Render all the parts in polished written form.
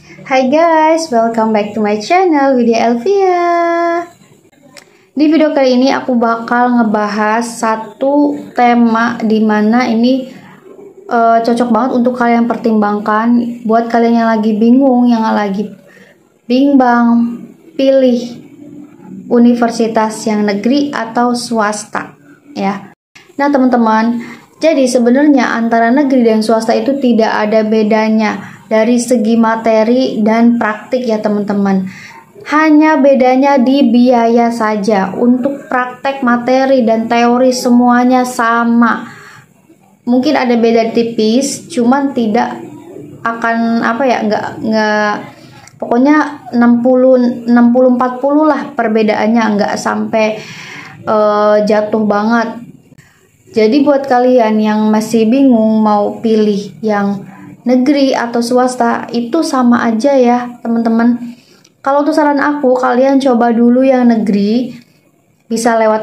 Hai guys, welcome back to my channel Widya Elvia. Di video kali ini aku bakal ngebahas satu tema dimana ini cocok banget untuk kalian pertimbangkan. Buat kalian yang lagi bingung, yang lagi bimbang pilih universitas yang negeri atau swasta ya. Nah teman-teman, jadi sebenarnya antara negeri dan swasta itu tidak ada bedanya dari segi materi dan praktik ya teman-teman. Hanya bedanya di biaya saja. Untuk praktek, materi, dan teori semuanya sama. Mungkin ada beda tipis, cuman tidak akan nggak pokoknya 60 40 lah perbedaannya, nggak sampai jatuh banget. Jadi buat kalian yang masih bingung mau pilih yang negeri atau swasta, itu sama aja ya teman-teman. Kalau untuk saran aku, kalian coba dulu yang negeri, bisa lewat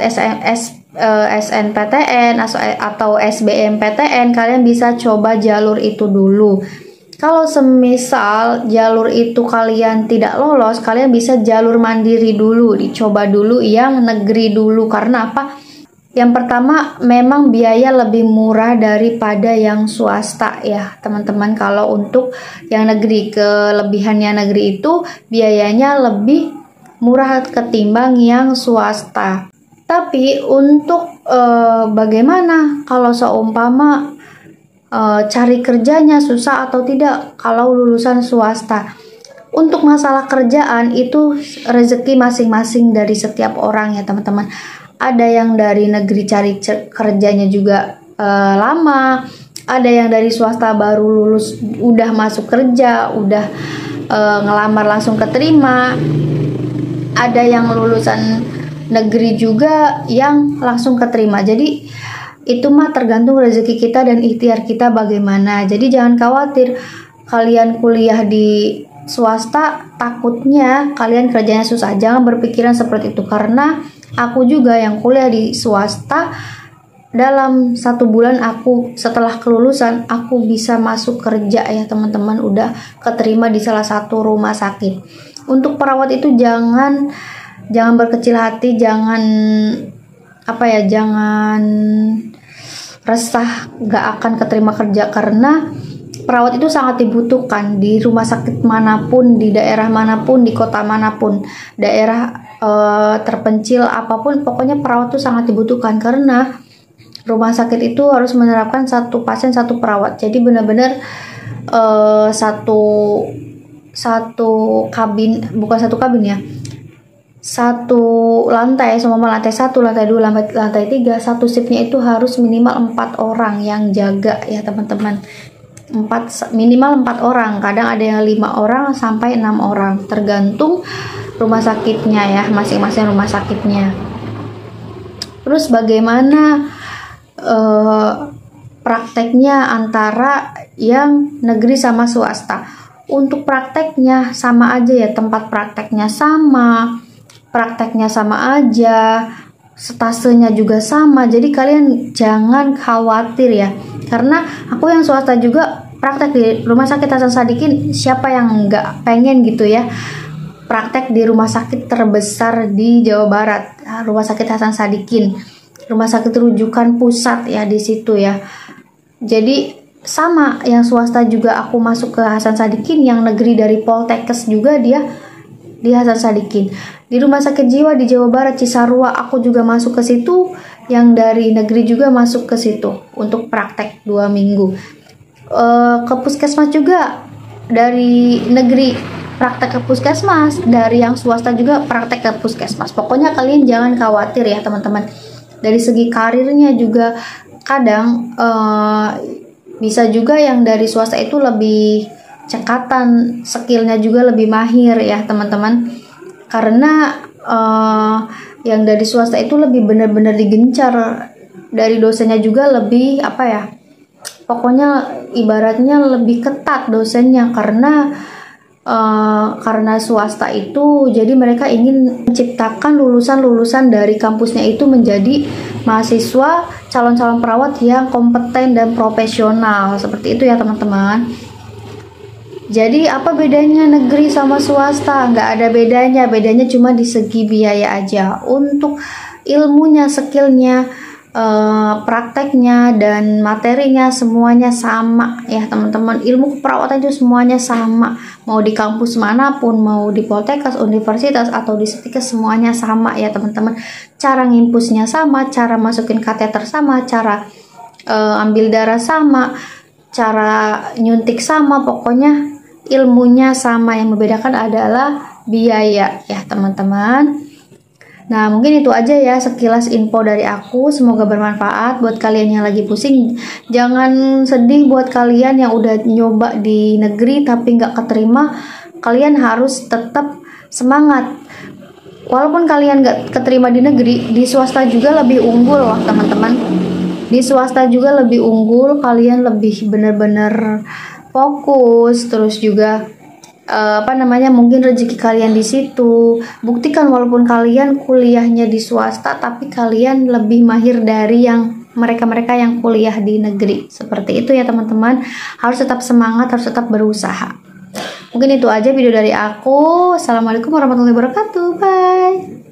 SNPTN atau SBMPTN, kalian bisa coba jalur itu dulu. Kalau semisal jalur itu kalian tidak lolos, kalian bisa jalur mandiri dulu, dicoba dulu yang negeri dulu. Karena apa? Yang pertama, memang biaya lebih murah daripada yang swasta ya teman-teman. Kalau untuk yang negeri, kelebihannya negeri itu biayanya lebih murah ketimbang yang swasta. Tapi untuk bagaimana kalau seumpama cari kerjanya susah atau tidak kalau lulusan swasta? Untuk masalah kerjaan itu rezeki masing-masing dari setiap orang ya teman-teman. Ada yang dari negeri cari kerjanya juga lama, ada yang dari swasta baru lulus udah masuk kerja, udah ngelamar langsung keterima, ada yang lulusan negeri juga yang langsung keterima. Jadi itu mah tergantung rezeki kita dan ikhtiar kita bagaimana. Jadi jangan khawatir kalian kuliah di swasta takutnya kalian kerjanya susah. Jangan berpikiran seperti itu, karena aku juga yang kuliah di swasta, dalam 1 bulan aku setelah kelulusan aku bisa masuk kerja ya teman-teman, udah keterima di salah satu rumah sakit. Untuk perawat itu jangan berkecil hati, jangan resah gak akan keterima kerja, karena perawat itu sangat dibutuhkan di rumah sakit manapun, di daerah manapun, di kota manapun, daerah terpencil apapun, pokoknya perawat itu sangat dibutuhkan. Karena rumah sakit itu harus menerapkan 1 pasien 1 perawat. Jadi benar-benar satu kabin, bukan 1 kabin ya, 1 lantai, semua lantai 1, lantai 2, lantai 3, 1 shiftnya itu harus minimal 4 orang yang jaga ya teman-teman. Minimal 4 orang, kadang ada yang 5 orang sampai 6 orang, tergantung rumah sakitnya ya, masing-masing rumah sakitnya. Terus bagaimana prakteknya antara yang negeri sama swasta? Untuk prakteknya sama aja ya, tempat prakteknya sama, prakteknya sama aja, stasenya juga sama. Jadi kalian jangan khawatir ya, karena aku yang swasta juga praktek di Rumah Sakit Hasan Sadikin. Siapa yang nggak pengen gitu ya praktek di rumah sakit terbesar di Jawa Barat, Rumah Sakit Hasan Sadikin, rumah sakit rujukan pusat ya di situ ya. Jadi sama, yang swasta juga aku masuk ke Hasan Sadikin, yang negeri dari Poltekkes juga dia di Hasan Sadikin. Di rumah sakit jiwa di Jawa Barat Cisarua aku juga masuk ke situ, yang dari negeri juga masuk ke situ untuk praktek 2 minggu. Ke puskesmas juga dari negeri praktek ke puskesmas, dari yang swasta juga praktek ke puskesmas. Pokoknya kalian jangan khawatir ya teman-teman. Dari segi karirnya juga kadang bisa juga yang dari swasta itu lebih cekatan, skillnya juga lebih mahir ya teman-teman. Karena yang dari swasta itu lebih benar-benar digencar, dari dosennya juga lebih pokoknya ibaratnya lebih ketat dosennya, karena swasta itu jadi mereka ingin menciptakan lulusan-lulusan dari kampusnya itu menjadi mahasiswa calon-calon perawat yang kompeten dan profesional, seperti itu ya teman-teman. Jadi apa bedanya negeri sama swasta? Nggak ada bedanya, bedanya cuma di segi biaya aja. Untuk ilmunya, skillnya, prakteknya dan materinya semuanya sama ya teman-teman. Ilmu keperawatan itu semuanya sama, mau di kampus manapun, mau di Poltekkes, universitas atau di Stikes, semuanya sama ya teman-teman. Cara ngimpusnya sama, cara masukin kateter sama, cara ambil darah sama, cara nyuntik sama, pokoknya ilmunya sama. Yang membedakan adalah biaya ya teman-teman. Nah, mungkin itu aja ya sekilas info dari aku. Semoga bermanfaat buat kalian yang lagi pusing. Jangan sedih buat kalian yang udah nyoba di negeri tapi nggak keterima. Kalian harus tetap semangat. Walaupun kalian nggak keterima di negeri, di swasta juga lebih unggul loh teman-teman. Di swasta juga lebih unggul, kalian lebih bener-bener fokus, terus juga mungkin rezeki kalian di situ. Buktikan walaupun kalian kuliahnya di swasta tapi kalian lebih mahir dari yang mereka-mereka yang kuliah di negeri. Seperti itu ya teman-teman. Harus tetap semangat, harus tetap berusaha. Mungkin itu aja video dari aku. Assalamualaikum warahmatullahi wabarakatuh. Bye.